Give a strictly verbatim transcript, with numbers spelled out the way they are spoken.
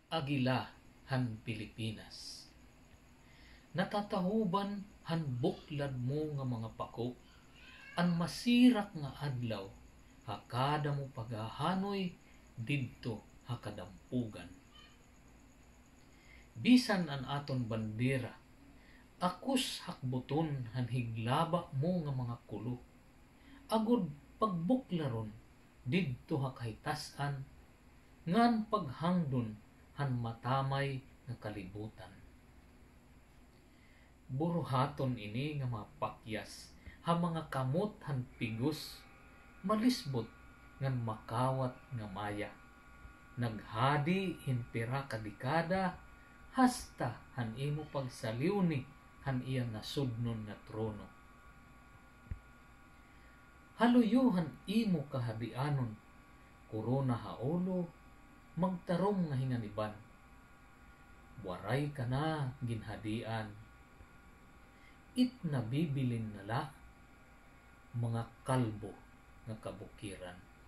AGILA han Pilipinas. Natatahuban han buklad mo nga mga pako, ang masirak nga adlaw, hakada mo pagahanoy didto hakadampugan. Bisan an aton bandera, akus hakbuton han higlaba mo nga mga kulo, agud pagbuklaron didto hakahitasan, ngan paghangdon han matamay nga kalibutan. Buruhaton ini nga mga pakyas, ha mga kamot han pigos, malisbot ngan makawat nga maya. Naghadi hinpira kadikada, hasta han imo pagsaliwni han iya nasudnon nga trono. Haluyuhan imo kahadianon, korona haulo, magtarong nga hinganiban. Waray ka na ginhadian, it nabibilin nala, mga kalbo nga kabukiran.